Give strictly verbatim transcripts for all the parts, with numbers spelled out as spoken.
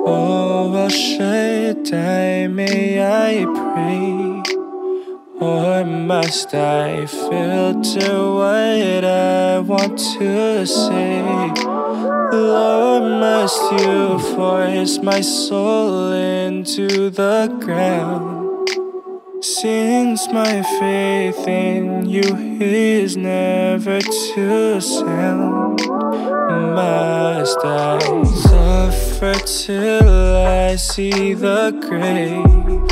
Oh, or should I, may I pray? Or must I filter what I want to say? Lord, must you force my soul into the ground? Since my faith in you is never too sound, must I suffer till I see the grave?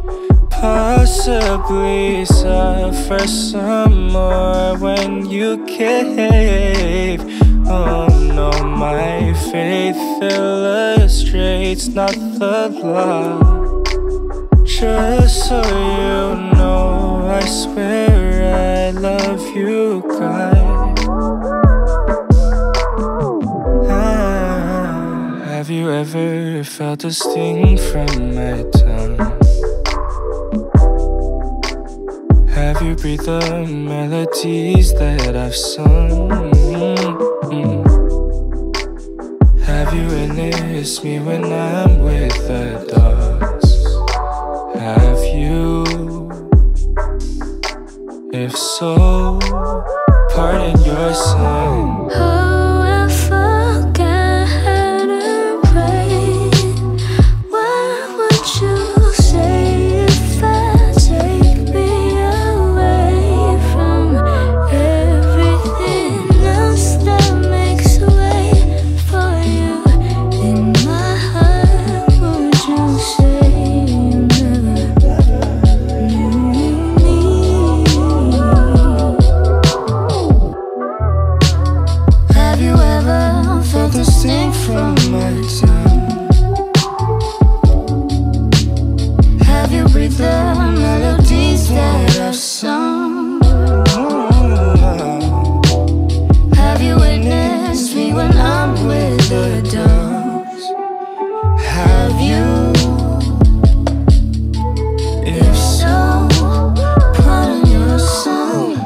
Possibly suffer some more when you cave. Oh no, my faith illustrates not the law. Just so you know, I swear I love you, God. Ah, have you ever felt a sting from my tongue? Have you breathed the melodies that I've sung? Mm-hmm. Have you witnessed me when I'm with the dogs? Have you? If so, pardon your sin. Oh, I forgot how to pray. What would you say if I take me away from everything else that makes way for you? In my heart, would you say you never knew me? Have you ever felt the sting from my tongue? Have you breathed the melodies that I've sung? Have you witnessed me when I'm with the dogs? Have you? If so, pardon your son.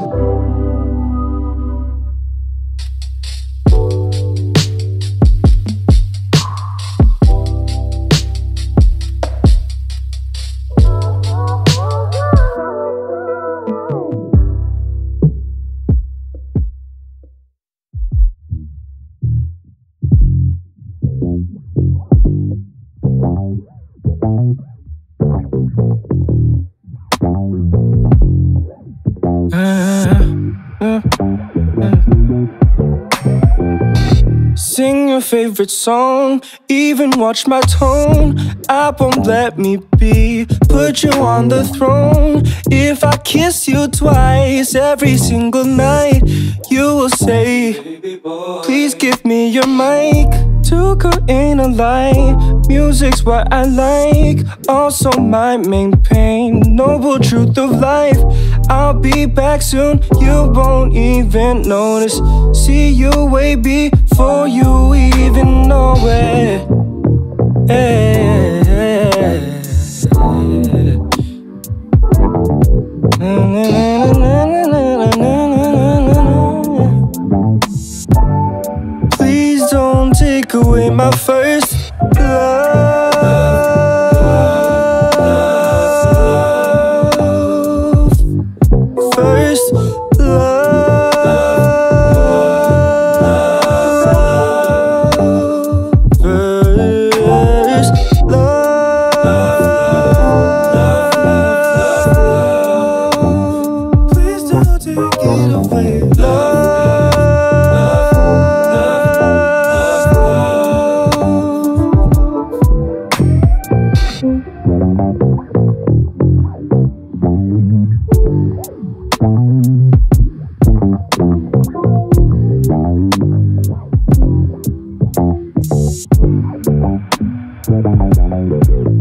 Sing your favorite song, even watch my tone. I won't let me be, put you on the throne. If I kiss you twice every single night, you will say, please give me your mic. Tuka ain't a lie, music's what I like, also my main pain, noble truth of life. I'll be back soon, you won't even notice. See you way before you even know it. Hey, hey, hey. Please don't take away my first love. First love. First love. Please don't take it away, love. Bye.